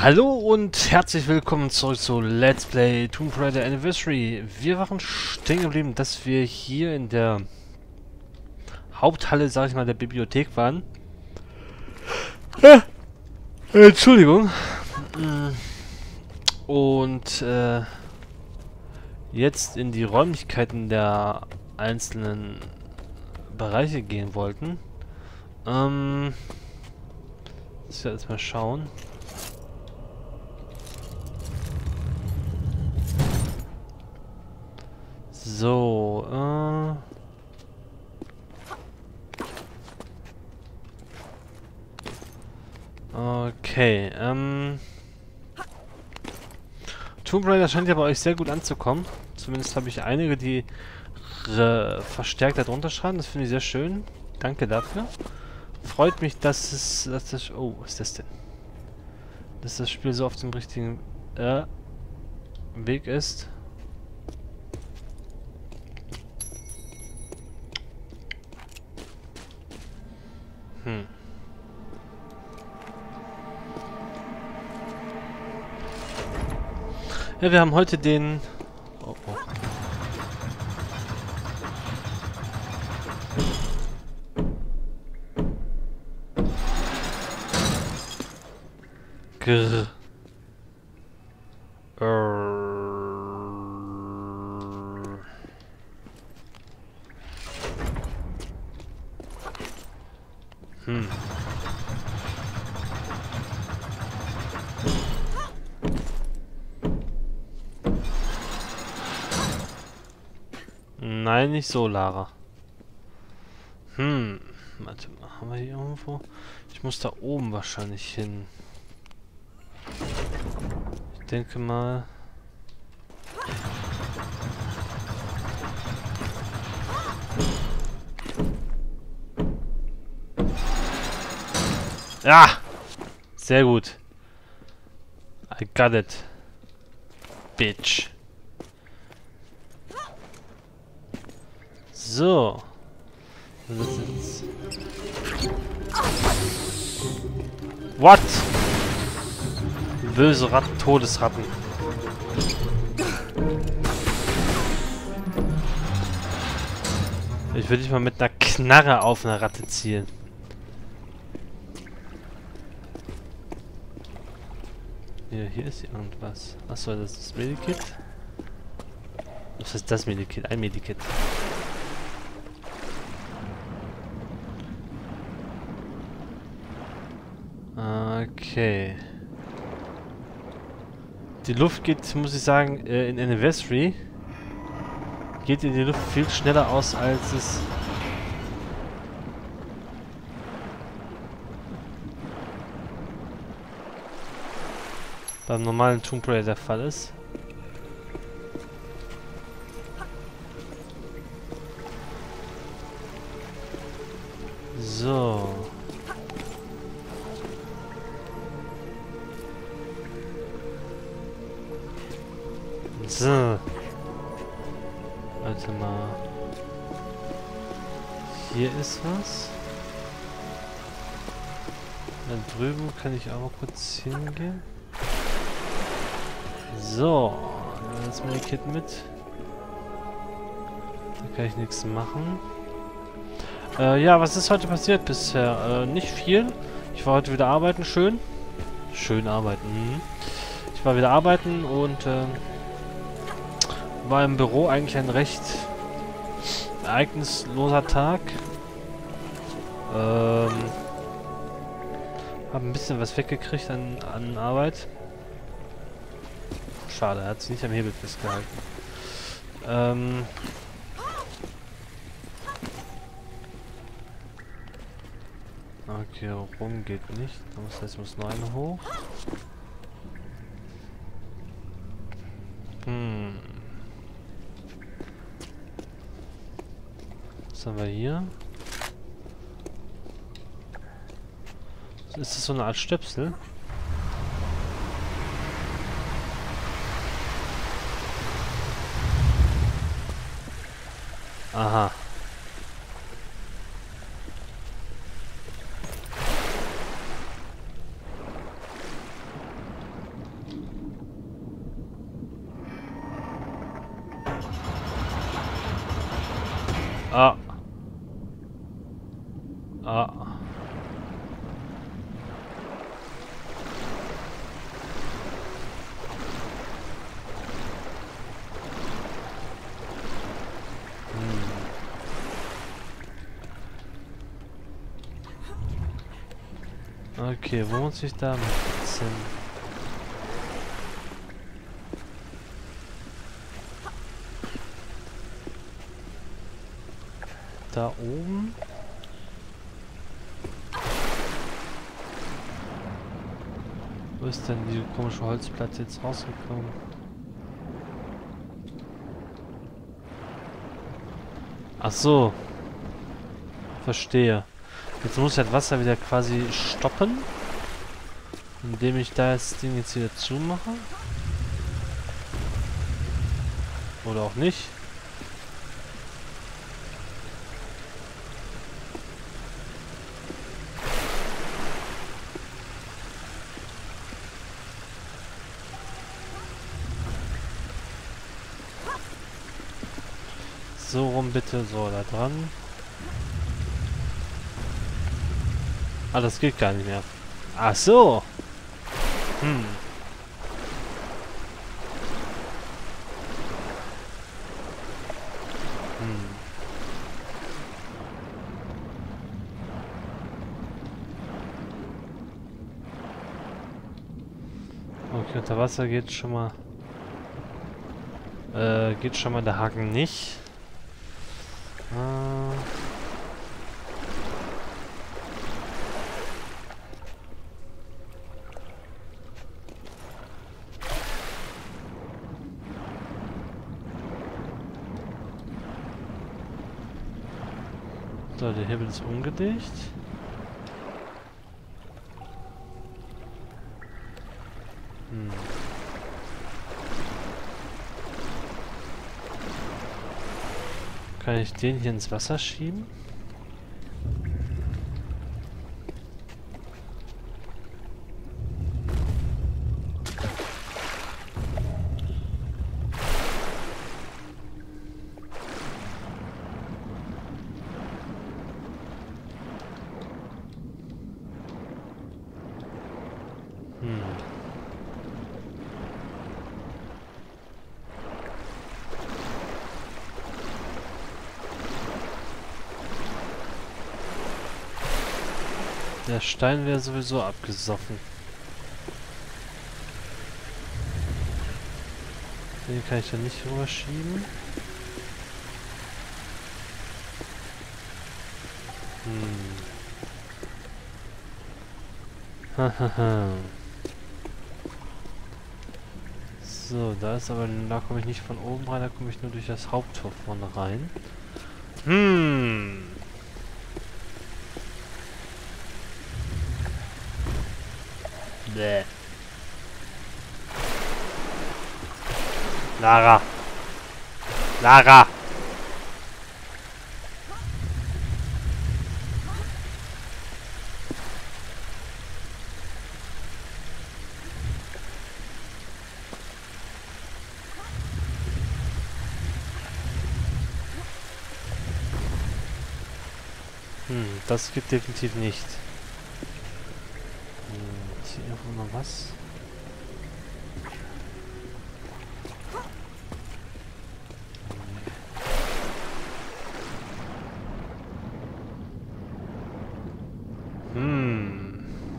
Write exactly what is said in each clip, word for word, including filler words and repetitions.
Hallo und herzlich willkommen zurück zu Let's Play Tomb Raider Anniversary. Wir waren stehen geblieben, dass wir hier in der Haupthalle, sag ich mal, der Bibliothek waren. Äh, Entschuldigung. Und äh, jetzt in die Räumlichkeiten der einzelnen Bereiche gehen wollten. Ähm, ich werde jetzt mal schauen. So, äh... Okay, ähm... Tomb Raider scheint ja bei euch sehr gut anzukommen. Zumindest habe ich einige, die verstärkt darunter schreiben. Das finde ich sehr schön. Danke dafür. Freut mich, dass es... Dass das, oh, was ist das denn? Dass das Spiel so auf dem richtigen äh, Weg ist. Hm. Ja, wir haben heute den... Oh, oh. Grrr. Hm. Nein, nicht so, Lara. Hm. Warte mal, haben wir hier irgendwo? Ich muss da oben wahrscheinlich hin. Ich denke mal... Ja! Sehr gut. I got it. Bitch. So. Das ist What? Böse Ratten, Todesratten. Ich würde dich mal mit einer Knarre auf eine Ratte zielen. Hier, hier ist irgendwas. Achso, das ist das Medikit. Was ist das Medikit? Ein Medikit. Okay. Die Luft geht, muss ich sagen, äh, in Anniversary geht in die Luft viel schneller aus, als es beim normalen Tomb Raider der Fall ist. So. So. Warte mal. Hier ist was. Da drüben kann ich auch mal kurz hingehen. So. Das Medikit mit. Da kann ich nichts machen. Äh, ja, was ist heute passiert bisher? Äh, nicht viel. Ich war heute wieder arbeiten. Schön. Schön arbeiten. Mhm. Ich war wieder arbeiten und äh, war im Büro eigentlich ein recht ereignisloser Tag. Ähm, hab ein bisschen was weggekriegt an, an Arbeit. Schade, er hat sich nicht am Hebel festgehalten. Ähm, okay, rum geht nicht. Das heißt, muss noch eine hoch. Hm. Was haben wir hier? Ist das so eine Art Stöpsel? Aha. Ah. Ah. Okay, wo muss ich da mit hin? Da oben? Wo ist denn diese komische Holzplatte jetzt rausgekommen? Ach so. Verstehe. Jetzt muss ich das Wasser wieder quasi stoppen, indem ich da das Ding jetzt wieder zumache. Oder auch nicht. So rum bitte, so da dran. Ah, das geht gar nicht mehr. Ach so. Hm. Hm. Okay, unter Wasser geht schon mal. Äh, geht schon mal der Haken nicht. Äh. So, der Hebel ist undicht. Hm. Kann ich den hier ins Wasser schieben? Hm. Der Stein wäre sowieso abgesoffen. Den kann ich ja nicht rüberschieben. Hm. Hahaha. So, da ist aber, da komme ich nicht von oben rein, da komme ich nur durch das Haupttor vorne rein. Hm. Bäh. Lara. Lara. Hm, das gibt definitiv nicht. Hm, ist hier irgendwo noch was? Hm.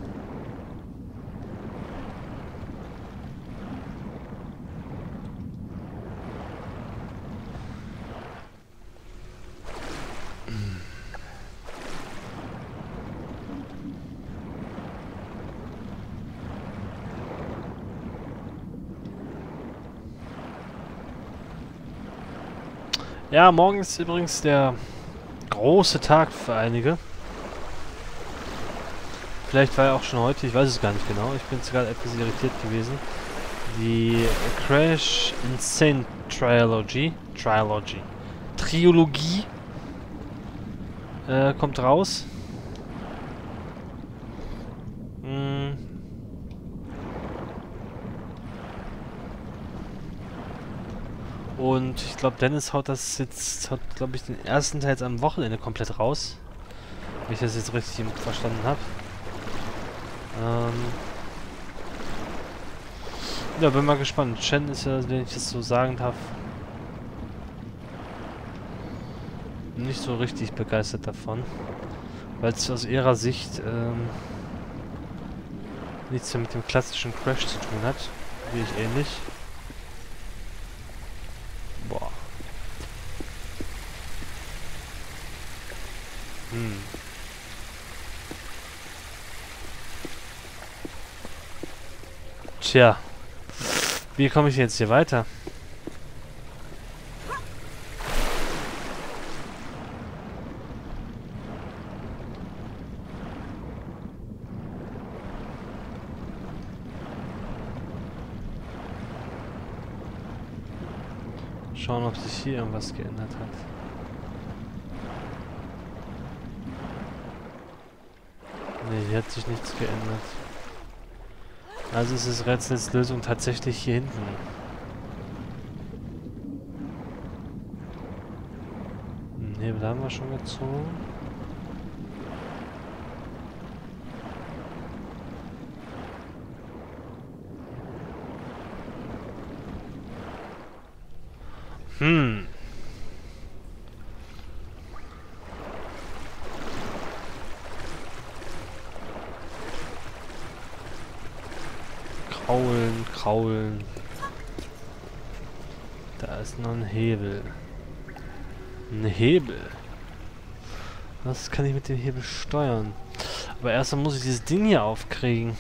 Ja, morgen ist übrigens der große Tag für einige. Vielleicht war er auch schon heute, ich weiß es gar nicht genau. Ich bin jetzt gerade etwas irritiert gewesen. Die Crash Insane Trilogy, Trilogy, Trilogie äh, kommt raus. Hm. Und ich glaube, Dennis haut das jetzt, haut, glaube ich, den ersten Teil jetzt am Wochenende komplett raus. Wenn ich das jetzt richtig verstanden habe. Ähm ja, bin mal gespannt. Shen ist ja, wenn ich das so sagen darf, nicht so richtig begeistert davon. Weil es aus ihrer Sicht ähm, nichts mehr mit dem klassischen Crash zu tun hat. Wie ich ähnlich. Boah. Hm. Tja. Wie komme ich jetzt hier weiter? Schauen, ob sich hier irgendwas geändert hat. Ne, hier hat sich nichts geändert. Also ist das Rätsels Lösung tatsächlich hier hinten. Den Hebel haben wir schon gezogen. Hm. Kraulen, kraulen. Da ist noch ein Hebel. Ein Hebel. Was kann ich mit dem Hebel steuern? Aber erstmal muss ich dieses Ding hier aufkriegen.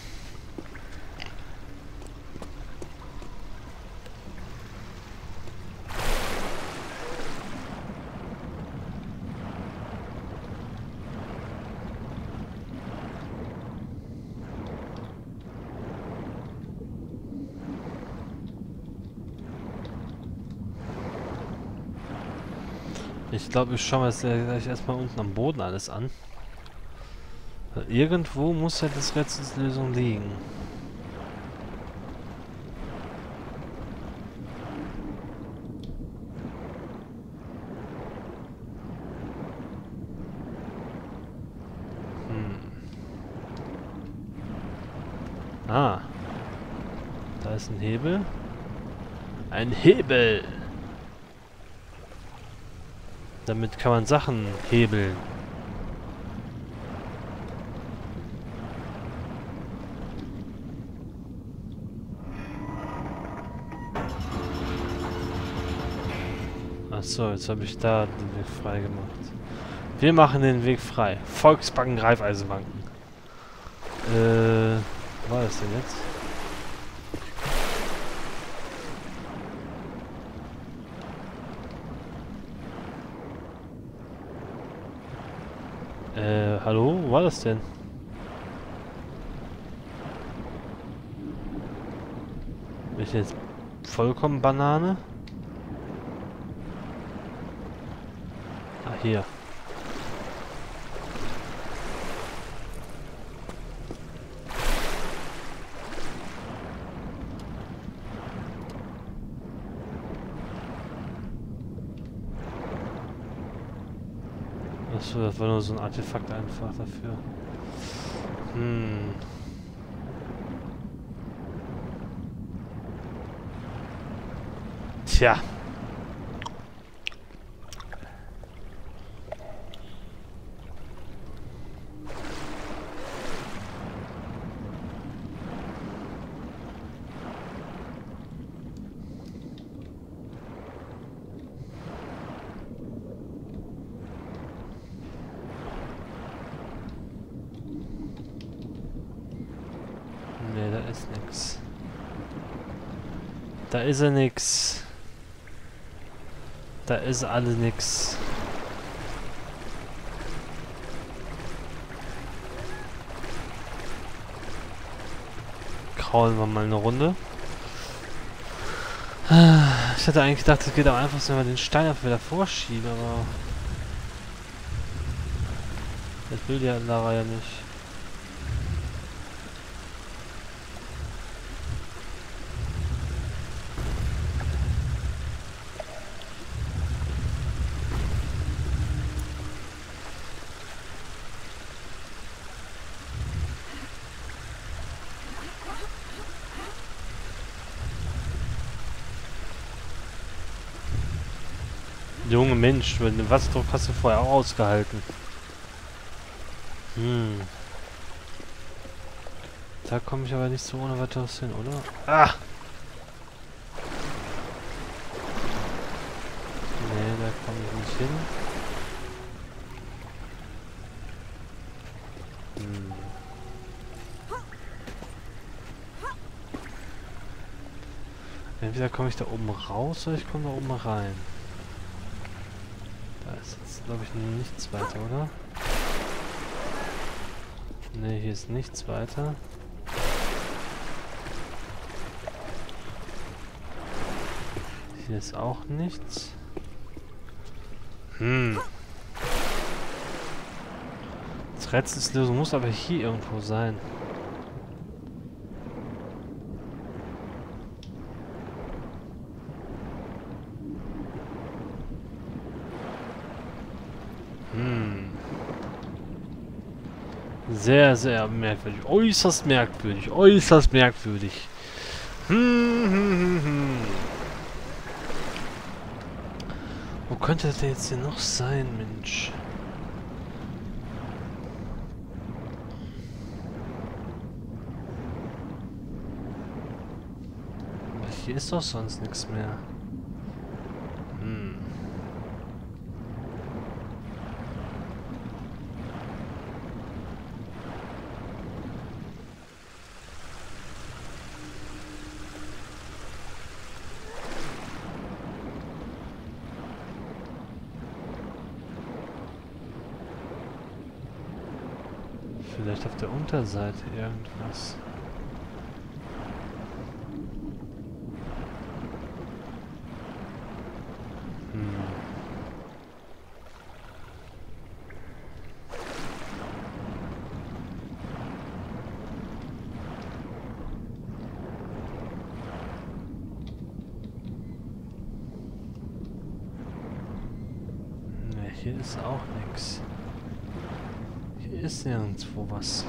Ich glaube, ich schaue mir das äh, gleich erstmal unten am Boden alles an. Weil irgendwo muss ja das Rätselslösung liegen. Hm. Ah. Da ist ein Hebel. Ein Hebel! Damit kann man Sachen hebeln. Achso, jetzt habe ich da den Weg frei gemacht. Wir machen den Weg frei. Volksbanken, Raiffeisenbanken. Äh, wo war das denn jetzt? Äh, hallo? Wo war das denn? Bin ich jetzt vollkommen Banane? Ah, hier. Achso, das war nur so ein Artefakt einfach dafür. Hm. Tja. Nee, da ist nix. Da ist er nix. Da ist alle nix. Kraulen wir mal eine Runde. Ich hatte eigentlich gedacht, es geht am einfachsten, wenn wir den Stein einfach wieder vorschieben, aber das will die Lara ja nicht. Junge Mensch, den Wasserdruck hast du vorher auch ausgehalten. Hm. Da komme ich aber nicht so ohne weiteres hin, oder? Ah! Nee, da komme ich nicht hin. Hm. Entweder komme ich da oben raus oder ich komme da oben rein. Da ist jetzt, glaube ich, nichts weiter, oder? Ne, hier ist nichts weiter. Hier ist auch nichts. Hm. Das Rätselslösung muss aber hier irgendwo sein. Hm. Sehr, sehr merkwürdig. Äußerst merkwürdig. Äußerst merkwürdig. Hm, hm, hm, hm. Wo könnte das denn jetzt hier noch sein, Mensch? Aber hier ist doch sonst nichts mehr. Hm. Vielleicht auf der Unterseite irgendwas. Hm. Ne, hier ist auch nichts. Hier ist nirgendwo was.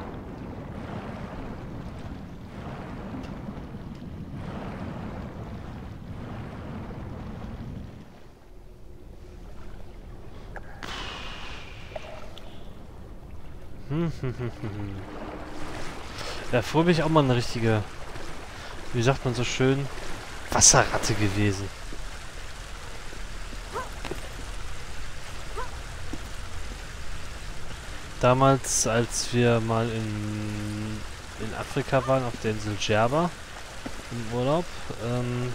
Hm, hm, hm, hm, hm. Ja, früher bin ich auch mal eine richtige, wie sagt man so schön, Wasserratte gewesen. Damals, als wir mal in, in Afrika waren, auf der Insel Djerba, im Urlaub, ähm,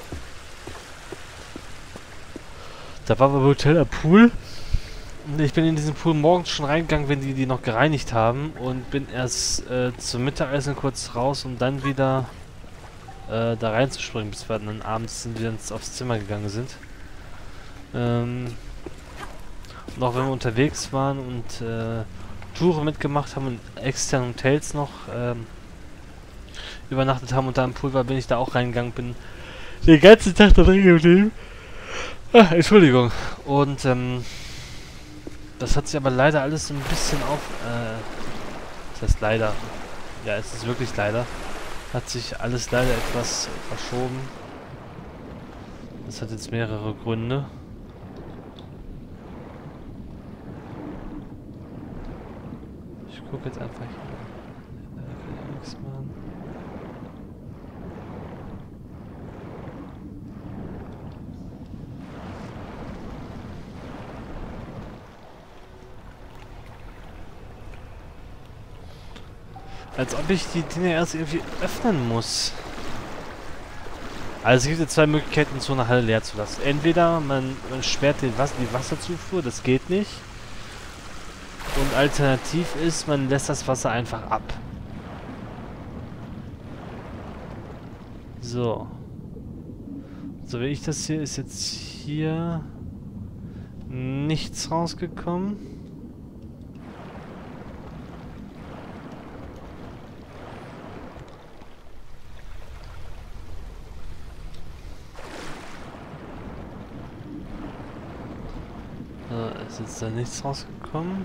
da war beim Hotel ein Pool. Und ich bin in diesen Pool morgens schon reingegangen, wenn die die noch gereinigt haben, und bin erst äh, zum Mittagessen kurz raus, um dann wieder äh, da reinzuspringen, bis wir dann abends sind, wieder ins, aufs Zimmer gegangen sind. Ähm, und auch wenn wir unterwegs waren und äh, Touren mitgemacht haben und externen Hotels noch ähm, übernachtet haben und da im Pool war, bin ich da auch reingegangen, bin den ganzen Tag da drin geblieben. Ah, Entschuldigung. Und ähm, das hat sich aber leider alles so ein bisschen auf... Äh, das heißt leider. Ja, es ist wirklich leider. Hat sich alles leider etwas verschoben. Das hat jetzt mehrere Gründe. Ich gucke jetzt einfach hier. Da kann ich nichts machen. Als ob ich die Dinge erst irgendwie öffnen muss. Also es gibt jetzt zwei Möglichkeiten, so eine Halle leer zu lassen. Entweder man, man sperrt den Wasser, die Wasserzufuhr, das geht nicht. Und alternativ ist, man lässt das Wasser einfach ab. So. So, wie ich das hier, ist jetzt hier nichts rausgekommen. So, ist jetzt da nichts rausgekommen.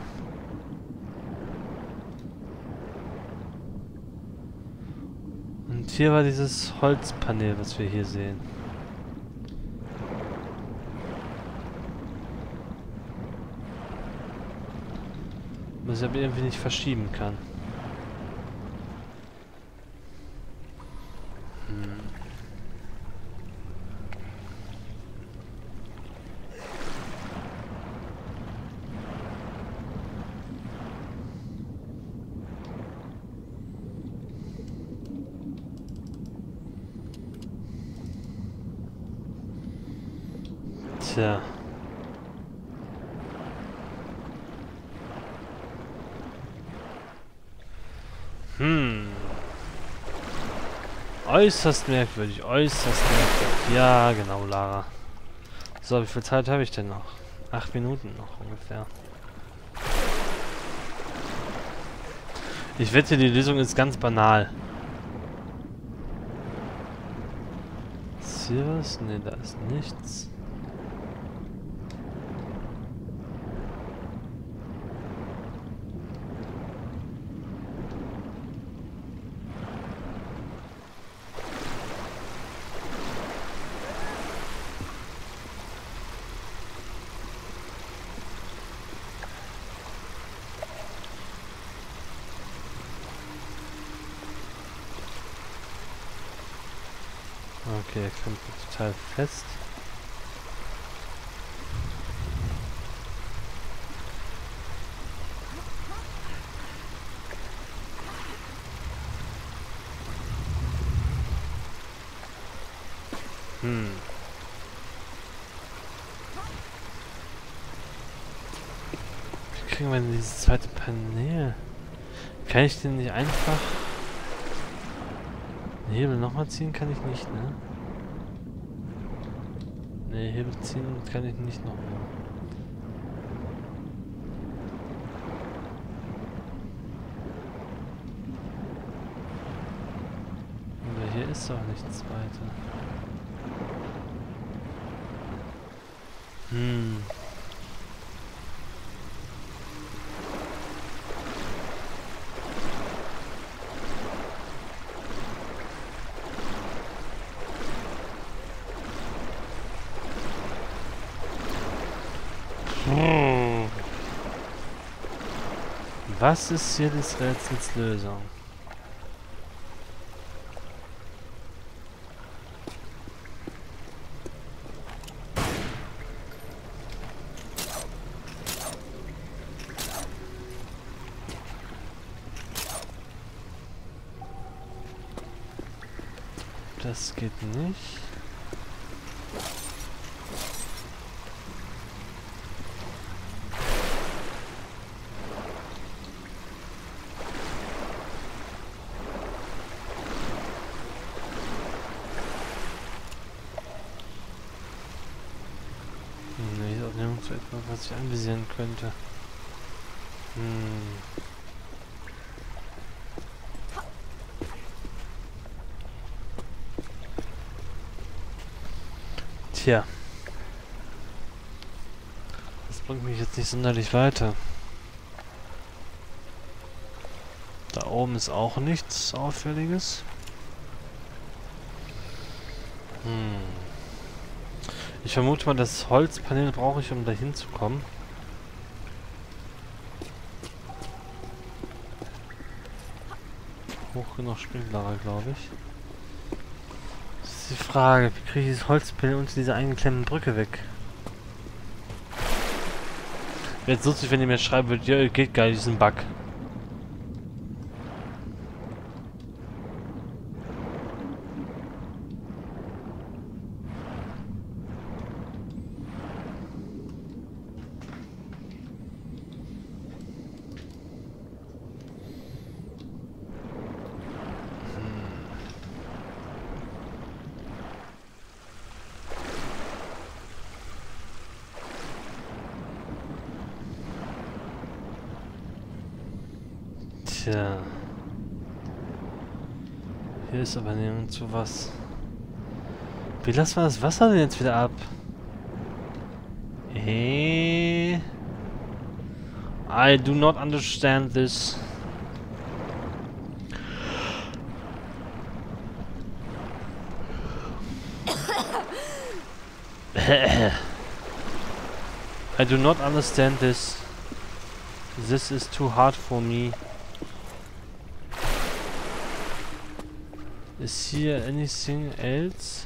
Und hier war dieses Holzpanel, was wir hier sehen. Was ich aber irgendwie nicht verschieben kann. Hm. Tja. Hm. Äußerst merkwürdig, äußerst merkwürdig. Ja, genau, Lara. So, wie viel Zeit habe ich denn noch? Acht Minuten noch ungefähr. Ich wette, die Lösung ist ganz banal. Ist hier was? Ne, da ist nichts. Okay, er klemmt total fest. Hm. Wie kriegen wir denn dieses zweite Panel? Kann ich den nicht einfach... Den Hebel nochmal ziehen kann ich nicht, ne? Ne, Hebel ziehen kann ich nicht nochmal. Aber hier ist doch nichts weiter. Hm. Hm. Was ist hier des Rätsels Lösung? Das geht nicht. Nee, ist auch nirgendwo etwas, was ich anvisieren könnte. Hm. Tja. Das bringt mich jetzt nicht sonderlich weiter. Da oben ist auch nichts Auffälliges. Hm. Ich vermute mal, das Holzpanel brauche ich, um da hinzukommen. Hoch genug springt Lara, glaube ich. Das ist die Frage, wie kriege ich das Holzpanel unter dieser eingeklemmten Brücke weg? Wäre jetzt lustig, wenn ihr mir schreiben würdet, ja, geht gar nicht, diesen Bug. Tja. Hier ist aber nirgendwo was. Wie lassen wir das Wasser denn jetzt wieder ab? Äh. I do not understand this. I do not understand this. This is too hard for me. Is here anything else?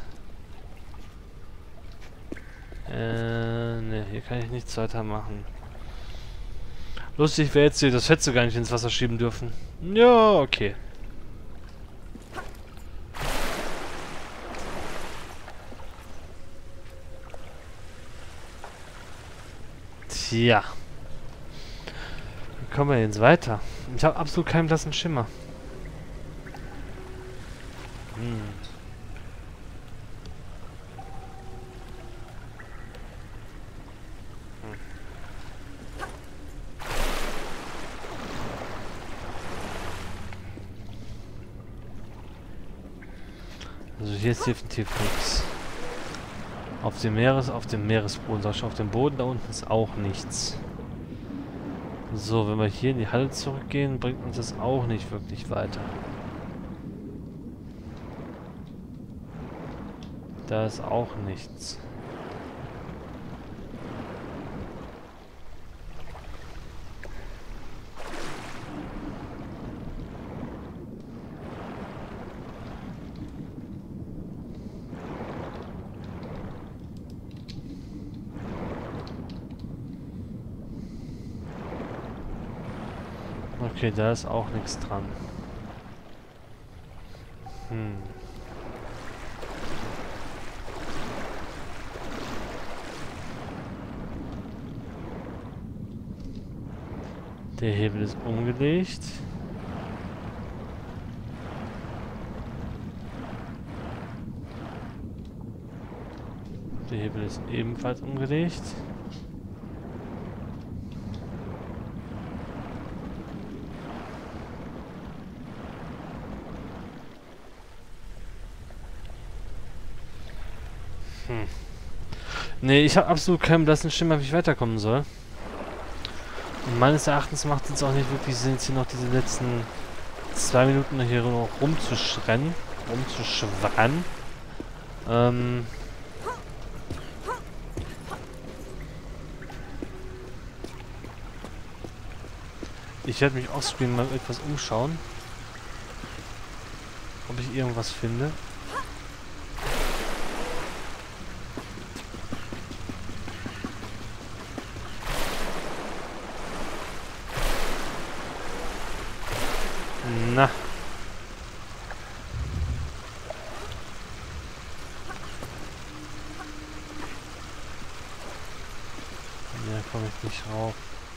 Äh, ne, hier kann ich nichts weiter machen. Lustig wäre jetzt hier das Fett gar nicht ins Wasser schieben dürfen. Ja, okay. Tja. Wie kommen wir jetzt weiter? Ich habe absolut keinen blassen Schimmer. Hm. Also hier ist definitiv nichts. Auf dem Meeres, auf dem Meeresboden, sag ich schon, auf dem Boden da unten ist auch nichts. So, wenn wir hier in die Halle zurückgehen, bringt uns das auch nicht wirklich weiter. Da ist auch nichts. Okay, da ist auch nichts dran. Hm. Der Hebel ist umgelegt. Der Hebel ist ebenfalls umgelegt. Hm. Nee, ich habe absolut keinen blassen Schimmer, wie ich weiterkommen soll. Und meines Erachtens macht es jetzt auch nicht wirklich Sinn, jetzt hier noch diese letzten zwei Minuten hier noch rumzuschrennen, rumzuschwirren. Ähm... Ich werde mich offscreen mal etwas umschauen. Ob ich irgendwas finde. Na. Ja, komme ich nicht rauf.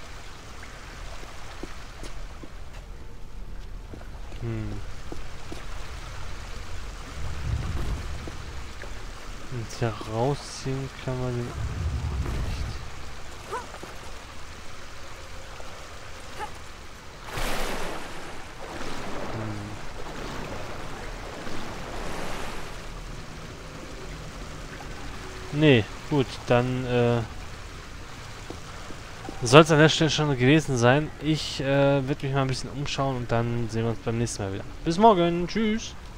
Hm. Und hier rausziehen kann man den nicht. Hm. Nee, gut, dann äh, soll es an der Stelle schon gewesen sein. Ich äh, werde mich mal ein bisschen umschauen und dann sehen wir uns beim nächsten Mal wieder. Bis morgen, tschüss!